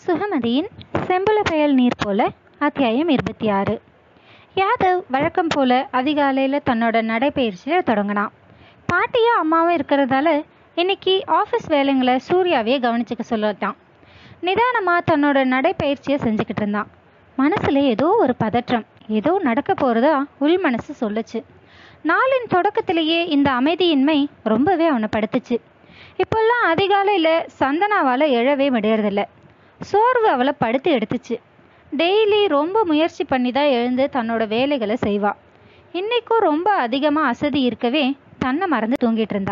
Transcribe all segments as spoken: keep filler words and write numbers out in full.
சுகமதியின் செம்புல பெயல் நீர் போல அத்தியாயம் இருபத்தி ஆறு. யாதவ் வழக்கம் போல அதிகாலையில் தன்னோட நடைப்பயிற்சியை தொடங்கினான். பாட்டியும் அம்மாவும் இருக்கிறதால இன்னைக்கு ஆஃபீஸ் வேலைங்களை சூர்யாவையே கவனிச்சுக்க சொல்லட்டான். நிதானமாக தன்னோட நடைப்பயிற்சியை செஞ்சுக்கிட்டு இருந்தான். மனசில் ஏதோ ஒரு பதற்றம், ஏதோ நடக்க போகிறதா உள் மனசு சொல்லுச்சு. நாளின் தொடக்கத்திலேயே இந்த அமைதியின்மை ரொம்பவே அவனை படுத்துச்சு. இப்போல்லாம் அதிகாலையில் சந்தனாவால் எழவே முடியறதில்ல. சோர்வு அவளை படுத்து எடுத்துச்சு. டெய்லி ரொம்ப முயற்சி பண்ணி தான் எழுந்து தன்னோட வேலைகளை செய்வா. இன்றைக்கும் ரொம்ப அதிகமாக அசதி இருக்கவே தன்னை மறந்து தூங்கிட்டு இருந்தா.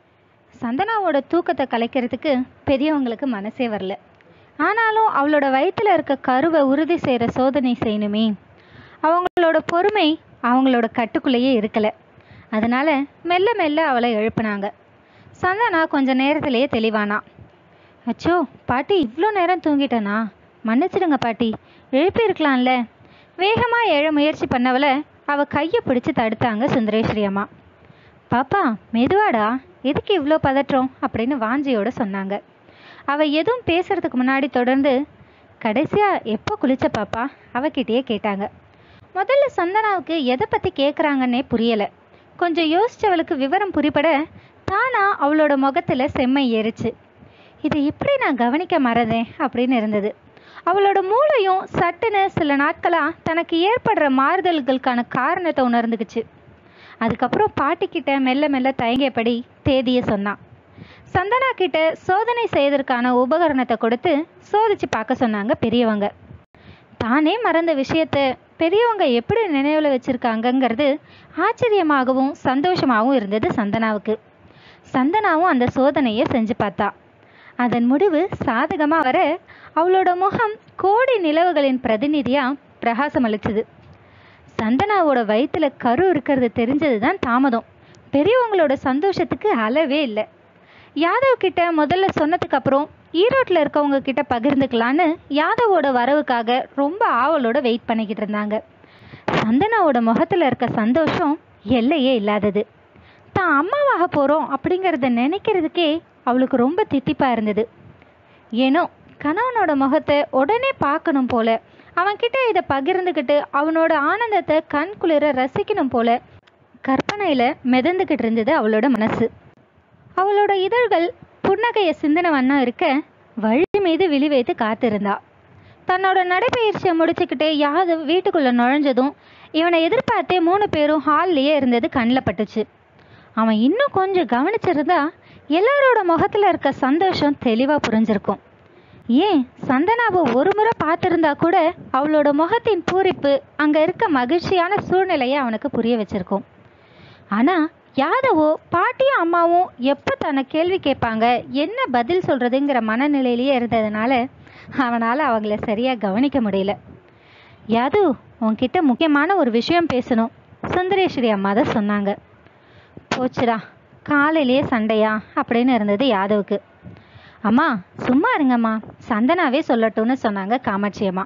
சந்தனாவோட தூக்கத்தை கலைக்கிறதுக்கு பெரியவங்களுக்கு மனசே வரல. ஆனாலும் அவளோட வயிற்றில் இருக்க கருவை உறுதி செய்கிற சோதனை செய்யணுமே. அவங்களோட பொறுமை அவங்களோட கட்டுக்குள்ளேயே இருக்கலை. அதனால் மெல்ல மெல்ல அவளை எழுப்புனாங்க. சந்தனா கொஞ்ச நேரத்திலேயே தெளிவானா. அச்சோ பாட்டி, இவ்வளோ நேரம் தூங்கிட்டேனா? மன்னிச்சிடுங்க பாட்டி, எழுப்பியிருக்கலாம்ல. வேகமாக எழ முயற்சி பண்ணவளை அவள் கையை பிடிச்சி தடுத்தாங்க சுந்தரேஸ்வரி அம்மா. பாப்பா மெதுவாடா, எதுக்கு இவ்வளோ பதற்றம் அப்படின்னு வாஞ்சியோடு சொன்னாங்க. அவள் எதுவும் பேசுறதுக்கு முன்னாடி தொடர்ந்து, கடைசியாக எப்போ குளிச்ச பாப்பா அவகிட்டயே கேட்டாங்க. முதல்ல சந்தனாவுக்கு எதை பற்றி கேட்குறாங்கன்னே புரியலை. கொஞ்சம் யோசிச்சவளுக்கு விவரம் புரிபட தானா அவளோட முகத்தில் செம்மை ஏறிச்சு. இதை எப்படி நான் கவனிக்க மறந்தேன் அப்படின்னு இருந்தது. அவளோட மூளையும் சட்டுன்னு சில நாட்களாக தனக்கு ஏற்படுற மாறுதல்களுக்கான காரணத்தை உணர்ந்துக்குச்சு. அதுக்கப்புறம் பாட்டிக்கிட்ட மெல்ல மெல்ல தயங்கியபடி தேதியை சொன்னான். சந்தனா கிட்ட சோதனை செய்வதற்கான உபகரணத்தை கொடுத்து சோதிச்சு பார்க்க சொன்னாங்க பெரியவங்க. தானே மறந்த விஷயத்த பெரியவங்க எப்படி நினைவில் வச்சுருக்காங்கங்கிறது ஆச்சரியமாகவும் சந்தோஷமாகவும் இருந்தது சந்தனாவுக்கு. சந்தனாவும் அந்த சோதனையை செஞ்சு பார்த்தா. அதன் முடிவு சாதகமாக வர அவளோட முகம் கோடி நிலவுகளின் பிரதிநிதியாக பிரகாசம் அளிச்சுது. சந்தனாவோட வயிற்றுல கரு இருக்கிறது தெரிஞ்சது தான் தாமதம். பெரியவங்களோட சந்தோஷத்துக்கு அளவே இல்லை. யாதவ் கிட்ட முதல்ல சொன்னதுக்கு அப்புறம் ஈரோட்டில் இருக்கவங்க கிட்ட பகிர்ந்துக்கலான்னு யாதவோட வரவுக்காக ரொம்ப ஆவலோட வெயிட் பண்ணிக்கிட்டு இருந்தாங்க. சந்தனாவோட முகத்தில் இருக்க சந்தோஷம் எல்லையே இல்லாதது. தான் அம்மாவாக போகிறோம் அப்படிங்கிறத நினைக்கிறதுக்கே அவளுக்கு ரொம்ப தித்திப்பாக இருந்தது. ஏனோ கணவனோட முகத்தை உடனே பார்க்கணும் போல, அவன்கிட்ட இதை பகிர்ந்துக்கிட்டு அவனோட ஆனந்தத்தை கண் குளிர ரசிக்கணும் போல கற்பனையில் மிதந்துக்கிட்டு இருந்தது அவளோட மனசு. அவளோட இதழ்கள் புன்னகையை சிந்தனவன்னா இருக்க வழி மீது விழி வைத்து காத்திருந்தா. தன்னோட நடைப்பயிற்சியை முடிச்சுக்கிட்டே யாதவ் வீட்டுக்குள்ளே நுழைஞ்சதும் இவனை எதிர்பார்த்தே மூணு பேரும் ஹால்லையே இருந்தது கண்ணில் பட்டுச்சு. அவன் இன்னும் கொஞ்சம் கவனிச்சிருந்தா எல்லாரோட முகத்தில் இருக்க சந்தோஷம் தெளிவாக புரிஞ்சிருக்கும். ஏன் சந்தனாவை ஒரு முறை பார்த்துருந்தா கூட அவளோட முகத்தின் பூரிப்பு அங்கே இருக்க மகிழ்ச்சியான சூழ்நிலையை அவனுக்கு புரிய வச்சிருக்கும். ஆனால் யாதவோ பாட்டியும் அம்மாவும் எப்போ தன்னை கேள்வி கேட்பாங்க, என்ன பதில் சொல்கிறதுங்கிற மனநிலையிலேயே இருந்ததுனால அவனால் அவங்கள சரியாக கவனிக்க முடியல. யாதவ், உன்கிட்ட முக்கியமான ஒரு விஷயம் பேசணும், சுந்தரேஸ்வரி அம்மா தான் சொன்னாங்க. போச்சுடா, காலையிலேயே சண்டையா அப்படின்னு இருந்தது யாதவுக்கு. அம்மா சும்மா இருங்கம்மா, சந்தனாவே சொல்லட்டும்னு சொன்னாங்க காமாட்சி அம்மா.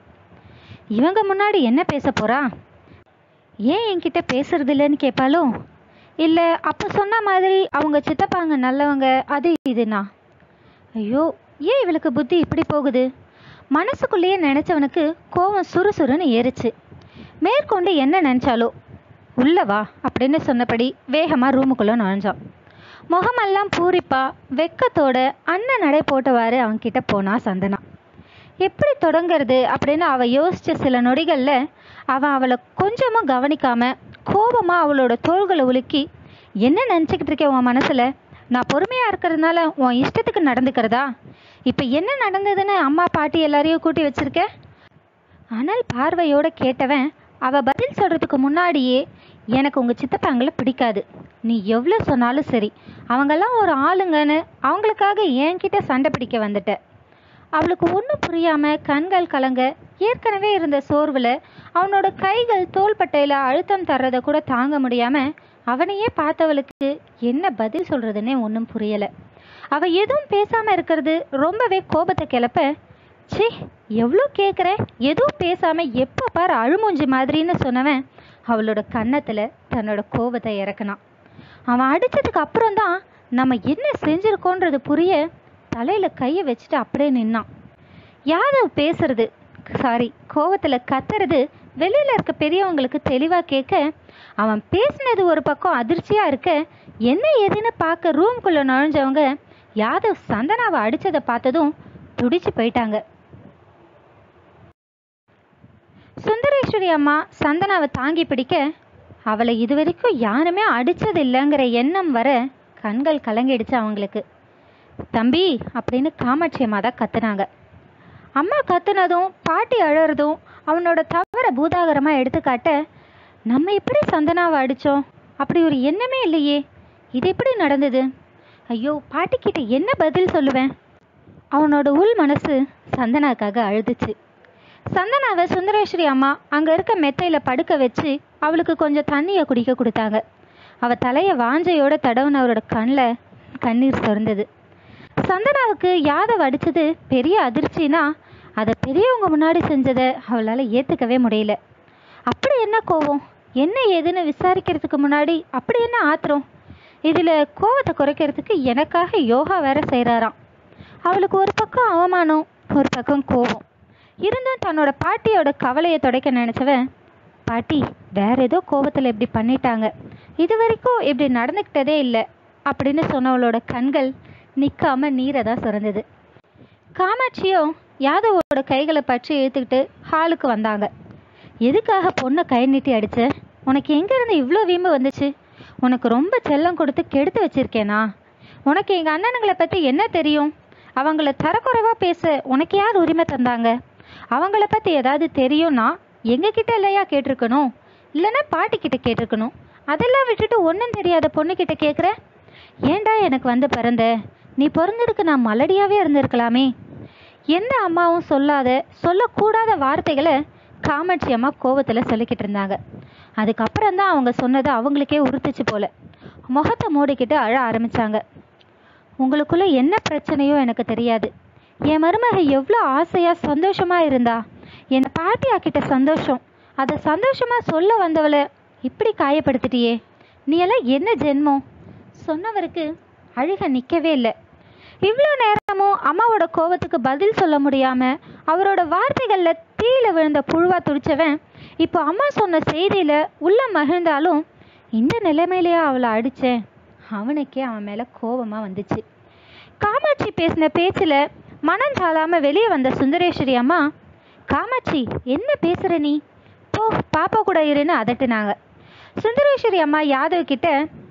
இவங்க முன்னாடி என்ன பேச போறா? ஏன் என்கிட்ட பேசுறது இல்லைன்னு கேட்பாளோ? இல்லை அப்போ சொன்ன மாதிரி அவங்க சித்தப்பாங்க நல்லவங்க அது இதுனா? ஐயோ, ஏன் இவளுக்கு புத்தி இப்படி போகுது? மனசுக்குள்ளேயே நினச்சவனுக்கு கோவம் சுறுசுறுன்னு ஏறிச்சு. மேற்கொண்டு என்ன நினச்சாலோ உள்ளவா அப்படின்னு சொன்னபடி வேகமாக ரூமுக்குள்ளே நுழைஞ்சான். முகமெல்லாம் பூரிப்பா வெக்கத்தோட அண்ணன் நடை போட்டவாறு அவன்கிட்ட போனா சந்தனா. எப்படி தொடங்கிறது அப்படின்னு அவள் யோசித்த சில நொடிகளில் அவன் அவளை கொஞ்சமும் கவனிக்காம கோபமாக அவளோட தோள்களை உலுக்கி, என்ன நினச்சிக்கிட்டு இருக்கேன் உன் மனசில்? நான் பொறுமையாக இருக்கிறதுனால உன் இஷ்டத்துக்கு நடந்துக்கிறதா? இப்போ என்ன நடந்ததுன்னு அம்மா பாட்டி எல்லாரையும் கூட்டி வச்சிருக்க? ஆனால் பார்வையோடு கேட்டவன் அவள் பதில் சொல்கிறதுக்கு முன்னாடியே, எனக்கு உங்கள் சித்தப்பாங்களை பிடிக்காது, நீ எவ்வளோ சொன்னாலும் சரி, அவங்கெல்லாம் ஒரு ஆளுங்கன்னு அவங்களுக்காக என்கிட்ட சண்டை பிடிக்க வந்துட்ட. அவளுக்கு ஒன்றும் புரியாமல் கண்கள் கலங்க ஏற்கனவே இருந்த சோர்வில் அவனோட கைகள் தோள்பட்டையில் அழுத்தம் தர்றதை கூட தாங்க முடியாமல் அவனையே பார்த்தவளுக்கு என்ன பதில் சொல்கிறதுன்னே ஒன்றும் புரியலை. அவள் எதுவும் பேசாமல் இருக்கிறது ரொம்பவே கோபத்தை கிளப்ப, சி எவ்வளோ கேட்குறேன், எதுவும் பேசாமல் எப்போ பார் அழுமூஞ்சி மாதிரின்னு சொன்னவன் அவளோட கன்னத்தில் தன்னோட கோபத்தை இறக்குனான். அவன் அடித்ததுக்கு அப்புறம்தான் நம்ம என்ன செஞ்சுருக்கோன்றது புரிய தலையில் கையை வச்சுட்டு அப்படியே நின்னான். யாதவ் பேசுறது சாரி கோவத்தில் கத்துறது வெளியில் இருக்க பெரியவங்களுக்கு தெளிவாக கேட்க, அவன் பேசினது ஒரு பக்கம் அதிர்ச்சியாக இருக்க, என்ன ஏதுன்னு பார்க்க ரூம்குள்ளே நுழைஞ்சவங்க யாதவ் சந்தனாவை அடித்ததை பார்த்ததும் துடிச்சு போயிட்டாங்க. சுந்தரேஸ்வரி அம்மா சந்தனாவை தாங்கி பிடிக்க, அவளை இதுவரைக்கும் யாருமே அடித்தது இல்லைங்கிற எண்ணம் வர கண்கள் கலங்கிடுச்சு அவங்களுக்கு. தம்பி அப்படின்னு காமாட்சி அம்மா தான் கத்துனாங்க. அம்மா கத்துனதும் பாட்டி அழறதும் அவனோட தவற பூதாகரமாக எடுத்துக்காட்ட, நம்ம எப்படி சந்தனாவை அடித்தோம், அப்படி ஒரு எண்ணமே இல்லையே, இது எப்படி நடந்தது, ஐயோ பாட்டிக்கிட்ட என்ன பதில் சொல்லுவேன். அவனோட உள் மனசு சந்தனாக்காக அழுதுச்சு. சந்தனாவை சுந்தரேஸ்வரி அம்மா அங்கே இருக்க மெத்தையில் படுக்க வச்சு அவளுக்கு கொஞ்சம் தண்ணியை குடிக்க கொடுத்தாங்க. அவள் தலையை வாஞ்சையோட தடவுனவரோட கண்ணில் கண்ணீர் சொரிந்தது. சந்தனாவுக்கு யாதவ் அடித்தது பெரிய அதிர்ச்சினா அதை பெரியவங்க முன்னாடி செஞ்சதை அவளால் ஏற்றுக்கவே முடியல. அப்படி என்ன கோவம், என்ன ஏதுன்னு விசாரிக்கிறதுக்கு முன்னாடி அப்படி என்ன ஆத்திரம், இதில் கோவத்தை குறைக்கிறதுக்கு எனக்காக யோகா வேற செய்கிறாராம். அவளுக்கு ஒரு பக்கம் அவமானம், ஒரு பக்கம் கோபம். இருந்தும் தன்னோட பாட்டியோட கவலையை துடைக்க நினச்சவன், பாட்டி வேற ஏதோ கோபத்தில் இப்படி பண்ணிட்டாங்க, இது வரைக்கும் இப்படி நடந்துக்கிட்டதே இல்லை அப்படின்னு சொன்னவளோட கண்கள் நிற்காம நீரை தான் சுரந்தது. காமாட்சியும் யாதவோட கைகளை பற்றி இழுத்துக்கிட்டு ஹாலுக்கு வந்தாங்க. எதுக்காக பொண்ணை கை நீட்டி அடிச்ச, உனக்கு எங்கேருந்து இவ்வளோ வீம்பு வந்துச்சு, உனக்கு ரொம்ப செல்லம் கொடுத்து கெடுத்து வச்சிருக்கேனா, உனக்கு எங்கள் அண்ணனுங்களை பற்றி என்ன தெரியும், அவங்கள தரக்குறைவாக பேச உனக்கு யார் உரிமை தந்தாங்க, அவங்கள பற்றி ஏதாவது தெரியும்னா எங்ககிட்ட இல்லையா கேட்டிருக்கணும், இல்லைன்னா பாட்டிக்கிட்ட கேட்டிருக்கணும், அதெல்லாம் விட்டுட்டு ஒன்றும் தெரியாத பொண்ணுக்கிட்ட கேட்குற, ஏண்டா எனக்கு வந்து பிறந்த, நீ பிறந்ததுக்கு நான் மலடியாகவே இருந்திருக்கலாமே. எந்த அம்மாவும் சொல்லாத சொல்லக்கூடாத வார்த்தைகளை காமாட்சி அம்மா கோபத்தில் சொல்லிக்கிட்டு இருந்தாங்க. அதுக்கப்புறம் தான் அவங்க சொன்னது அவங்களுக்கே உறுத்துச்சு போல. முகத்தை மூடிக்கிட்டு அழ ஆரம்பித்தாங்க. உங்களுக்குள்ளே என்ன பிரச்சனையோ எனக்கு தெரியாது, என் மருமக எவ்வளோ ஆசையாக சந்தோஷமாக இருந்தா, என் பாட்டியாக்கிட்ட சந்தோஷம், அதை சந்தோஷமாக சொல்ல வந்தவளை இப்படி காயப்படுத்திட்டியே, நீ எல்லாம் என்ன ஜென்மம். சொன்னவருக்கு அழுக நிற்கவே இல்லை. இவ்வளோ நேரமும் அம்மாவோட கோபத்துக்கு பதில் சொல்ல முடியாமல் அவரோட வார்த்தைகளில் தீயில விழுந்த புழுவா துடிச்சவன் இப்போ அம்மா சொன்ன செய்தியில் உள்ள மகிழ்ந்தாலும் இந்த நிலைமையிலேயே அவளை அடித்தேன், அவனுக்கே அவன் மேலே கோபமாக வந்துச்சு. காமாட்சி பேசின பேச்சில் மனம் தாழாமல் வெளியே வந்த சுந்தரேஸ்வரி அம்மா, காமாட்சி என்ன பேசுகிற நீ, போ பாப்பா கூட இருன்னு அதட்டுனாங்க. சுந்தரேஸ்வரி அம்மா யாதவ் கிட்ட,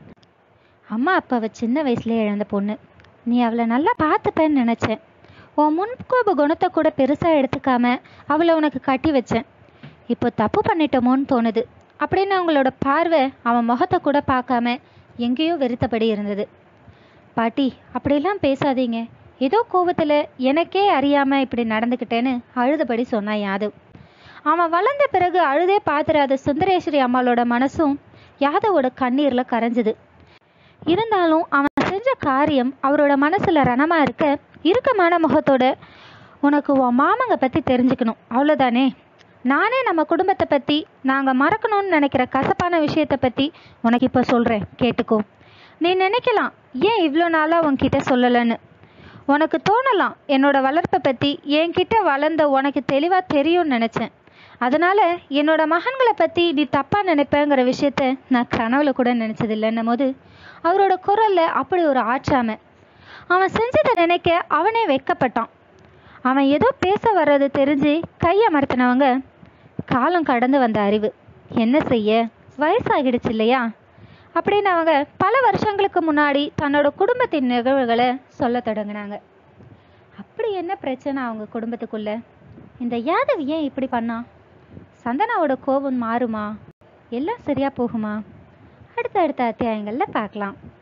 அம்மா அப்பாவை சின்ன வயசுலேயே இழந்த பொண்ணு, நீ அவளை நல்லா பார்த்துப்பேன்னு நினச்சேன், உன் முன்கோப குணத்தை கூட பெருசாக எடுத்துக்காம அவளை உனக்கு கட்டி வச்சேன், இப்போ தப்பு பண்ணிட்டோமோன்னு தோணுது அப்படின்னு அவங்களோட பார்வை அவன் முகத்தை கூட பார்க்காம எங்கேயோ வெறுத்தபடி இருந்தது. பாட்டி அப்படிலாம் பேசாதீங்க, ஏதோ கோபத்தில் எனக்கே அறியாமல் இப்படி நடந்துக்கிட்டேன்னு அழுதபடி சொன்னான் யாதவ். அவன் வளர்ந்த பிறகு அழுதே பார்த்துறாத சுந்தரேஸ்வரி அம்மாளோட மனசும் யாதவோட கண்ணீரில் கரைஞ்சுது. இருந்தாலும் அவன் செஞ்ச காரியம் அவரோட மனசில் ரணமாக இருக்க இறுக்கமான முகத்தோட, உனக்கு உன் மாமங்க பற்றி தெரிஞ்சுக்கணும் அவ்வளோதானே, நானே நம்ம குடும்பத்தை பற்றி நாங்கள் மறக்கணும்னு நினைக்கிற கசப்பான விஷயத்தை பற்றி உனக்கு இப்போ சொல்கிறேன் கேட்டுக்கோ. நீ நினைக்கலாம் ஏன் இவ்வளோ நாளாக உன்கிட்ட சொல்லலைன்னு, உனக்கு தோணலாம் என்னோட வளர்ப்பை பற்றி என்கிட்ட வளர்ந்த உனக்கு தெளிவாக தெரியும்னு நினச்சேன், அதனால் என்னோட மகன்களை பற்றி நீ தப்பாக நினைப்பேங்கிற விஷயத்த நான் கனவுல கூட நினச்சதில்லைன்னும் போது அவரோட குரலில் அப்படி ஒரு ஆற்றாமை. அவன் செஞ்சதை நினைக்க அவனே வெட்கப்பட்டான். அவன் ஏதோ பேச வர்றது தெரிஞ்சு கையை மறுத்தினவங்க, காலம் கடந்து வந்த அறிவு என்ன செய்ய, வயசாகிடுச்சு இல்லையா அப்படின்னு அவங்க பல வருஷங்களுக்கு முன்னாடி தன்னோட குடும்பத்தின் நிகழ்வுகளை சொல்ல தொடங்கினாங்க. அப்படி என்ன பிரச்சனை அவங்க குடும்பத்துக்குள்ள, இந்த யாதவ் ஏன் இப்படி பண்ணா, சந்தனாவோட கோபம் மாறுமா, எல்லாம் சரியா போகுமா, அடுத்த அடுத்த அத்தியாயங்களில் பார்க்கலாம்.